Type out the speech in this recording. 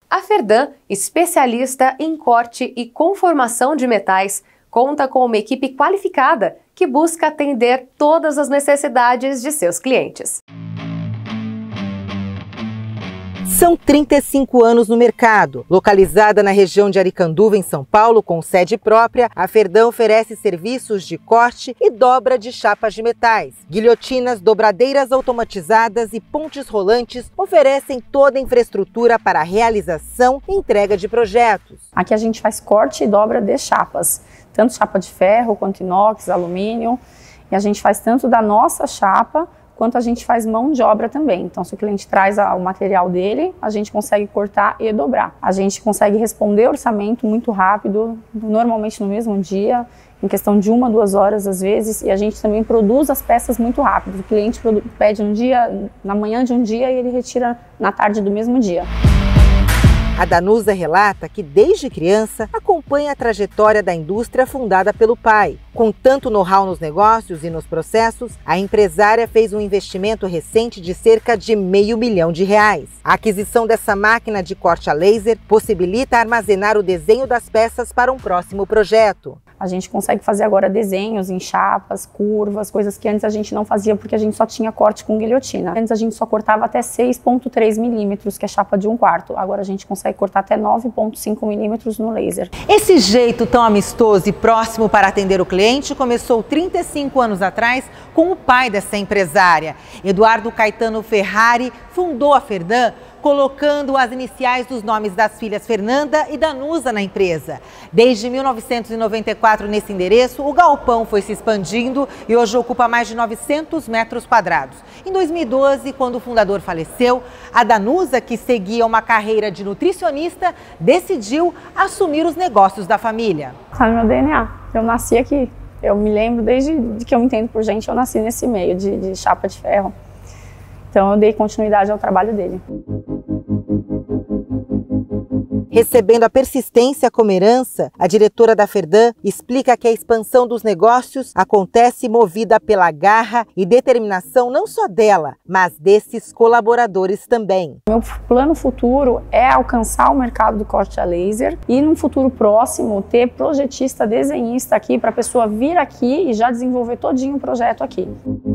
A Ferdan, especialista em corte e conformação de metais, conta com uma equipe qualificada que busca atender todas as necessidades de seus clientes. São 35 anos no mercado. Localizada na região de Aricanduva, em São Paulo, com sede própria, a Ferdan oferece serviços de corte e dobra de chapas de metais. Guilhotinas, dobradeiras automatizadas e pontes rolantes oferecem toda a infraestrutura para a realização e entrega de projetos. Aqui a gente faz corte e dobra de chapas, tanto chapa de ferro quanto inox, alumínio, e a gente faz tanto da nossa chapa quanto a gente faz mão de obra também. Então, se o cliente traz o material dele, a gente consegue cortar e dobrar. A gente consegue responder orçamento muito rápido, normalmente no mesmo dia, em questão de 1 a 2 horas às vezes, e a gente também produz as peças muito rápido. O cliente pede um dia, na manhã de um dia, e ele retira na tarde do mesmo dia. A Danusa relata que, desde criança, acompanha a trajetória da indústria fundada pelo pai. Com tanto know-how nos negócios e nos processos, a empresária fez um investimento recente de cerca de R$500 mil. A aquisição dessa máquina de corte a laser possibilita armazenar o desenho das peças para um próximo projeto. A gente consegue fazer agora desenhos em chapas, curvas, coisas que antes a gente não fazia porque a gente só tinha corte com guilhotina. Antes a gente só cortava até 6,3 milímetros, que é chapa de 1/4. Agora a gente consegue cortar até 9,5 milímetros no laser. Esse jeito tão amistoso e próximo para atender o cliente começou 35 anos atrás com o pai dessa empresária. Eduardo Caetano Ferrari fundou a Ferdan, colocando as iniciais dos nomes das filhas Fernanda e Danusa na empresa. Desde 1994, nesse endereço, o galpão foi se expandindo e hoje ocupa mais de 900 metros quadrados. Em 2012, quando o fundador faleceu, a Danusa, que seguia uma carreira de nutricionista, decidiu assumir os negócios da família. Está no meu DNA. Eu nasci aqui. Eu me lembro, desde que eu me entendo por gente, eu nasci nesse meio de chapa de ferro. Então eu dei continuidade ao trabalho dele. Recebendo a persistência como herança, a diretora da Ferdan explica que a expansão dos negócios acontece movida pela garra e determinação não só dela, mas desses colaboradores também. Meu plano futuro é alcançar o mercado do corte a laser e, num futuro próximo, ter projetista, desenhista aqui para a pessoa vir aqui e já desenvolver todinho o projeto aqui.